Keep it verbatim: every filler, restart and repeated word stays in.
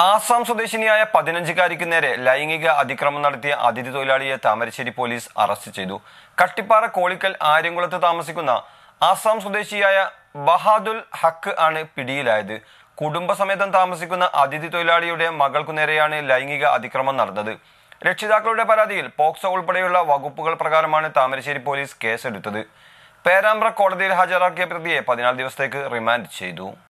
ആസാം സ്വദേശിനിയായ പതിനഞ്ചുകാരിക്ക് നേരെ ലൈംഗിക അതിക്രമം നടത്തിയ അതിഥി തൊഴിലാളിയെ താമരശ്ശേരി പോലീസ് അറസ്റ്റ് ചെയ്തു. കട്ടിപ്പാറ കോളിക്കൽ ആര്യംകുളത്ത് താമസിക്കുന്ന ആസാം സ്വദേശിയായ ബഹാദുൽ ഹക്ക് ആണ് പിടിയിലായത്. കുടുംബസമേതം താമസിക്കുന്ന അതിഥി തൊഴിലാളിയുടെ മകൾക്കു നേരെയാണ് ലൈംഗിക അതിക്രമം നടന്നത്. രക്ഷിതാക്കളുടെ പരാതിയിൽ പോക്സോ ഉൾപ്പെടെയുള്ള വകുപ്പുകൾ പ്രകാരമാണ് താമരശ്ശേരി പോലീസ് കേസെടുത്തത്. പേരാമ്പ്ര കോടതിയിൽ ഹാജരാക്കിയ പ്രതിയെ പതിനാല് ദിവസത്തേക്ക് റിമാൻഡ് ചെയ്തു.